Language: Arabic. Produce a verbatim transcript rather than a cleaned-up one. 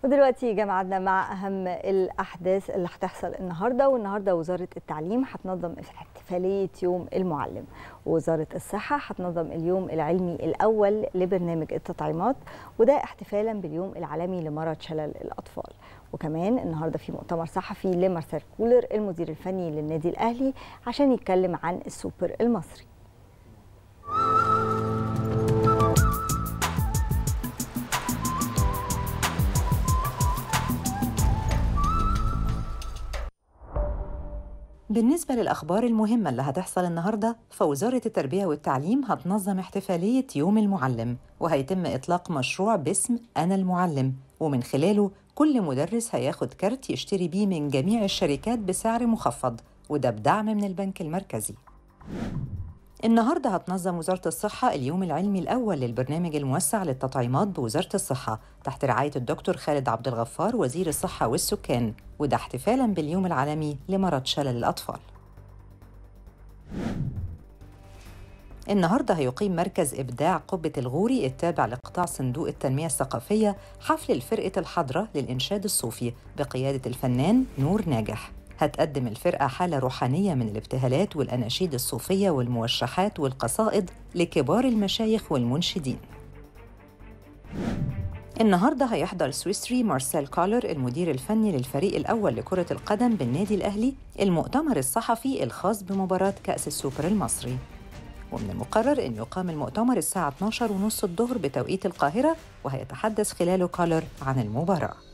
ودلوقتي جمعنا مع أهم الأحداث اللي هتحصل النهاردة. والنهاردة وزارة التعليم هتنظم احتفالية يوم المعلم، ووزارة الصحة هتنظم اليوم العلمي الأول لبرنامج التطعيمات، وده احتفالا باليوم العالمي لمرض شلل الأطفال. وكمان النهاردة في مؤتمر صحفي لمارسيل كولر المدير الفني للنادي الأهلي عشان يتكلم عن السوبر المصري. بالنسبة للأخبار المهمة اللي هتحصل النهاردة، فوزارة التربية والتعليم هتنظم احتفالية يوم المعلم، وهيتم إطلاق مشروع باسم أنا المعلم، ومن خلاله كل مدرس هياخد كارت يشتري بيه من جميع الشركات بسعر مخفض، وده بدعم من البنك المركزي. النهاردة هتنظم وزارة الصحة اليوم العلمي الأول للبرنامج الموسع للتطعيمات بوزارة الصحة تحت رعاية الدكتور خالد عبد الغفار وزير الصحة والسكان، وده احتفالاً باليوم العالمي لمرض شلل الأطفال. النهاردة هيقيم مركز إبداع قبة الغوري التابع لقطاع صندوق التنمية الثقافية حفل الفرقة الحضرة للإنشاد الصوفي بقيادة الفنان نور ناجح. هتقدم الفرقة حالة روحانية من الابتهالات والأناشيد الصوفية والموشحات والقصائد لكبار المشايخ والمنشدين. النهاردة هيحضر سويسري مارسيل كولر المدير الفني للفريق الأول لكرة القدم بالنادي الأهلي المؤتمر الصحفي الخاص بمباراة كأس السوبر المصري. ومن المقرر أن يقام المؤتمر الساعة اثناشر وثلاثين الظهر بتوقيت القاهرة، وهيتحدث خلاله كولر عن المباراة.